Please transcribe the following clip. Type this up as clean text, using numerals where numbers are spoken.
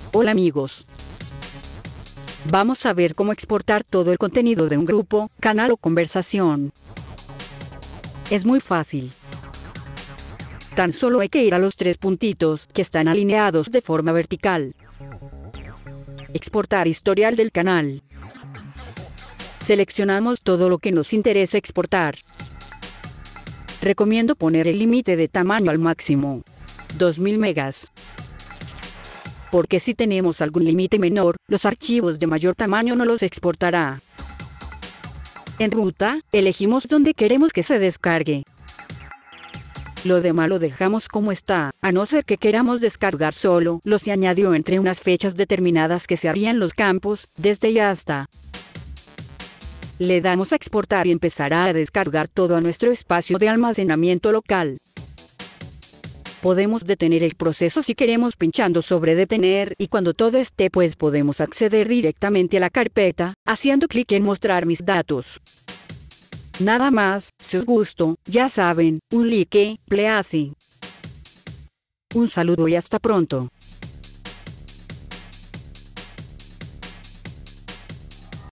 Hola amigos. Vamos a ver cómo exportar todo el contenido de un grupo, canal o conversación. Es muy fácil. Tan solo hay que ir a los tres puntitos que están alineados de forma vertical. Exportar historial del canal. Seleccionamos todo lo que nos interesa exportar. Recomiendo poner el límite de tamaño al máximo, 2000 megas. Porque si tenemos algún límite menor, los archivos de mayor tamaño no los exportará. En ruta, elegimos dónde queremos que se descargue. Lo demás lo dejamos como está, a no ser que queramos descargar solo, lo se añadió entre unas fechas determinadas que se harían los campos, desde y hasta. Le damos a exportar y empezará a descargar todo a nuestro espacio de almacenamiento local. Podemos detener el proceso si queremos pinchando sobre detener y cuando todo esté pues podemos acceder directamente a la carpeta, haciendo clic en mostrar mis datos. Nada más, si os gustó, ya saben, un like, please. Un saludo y hasta pronto.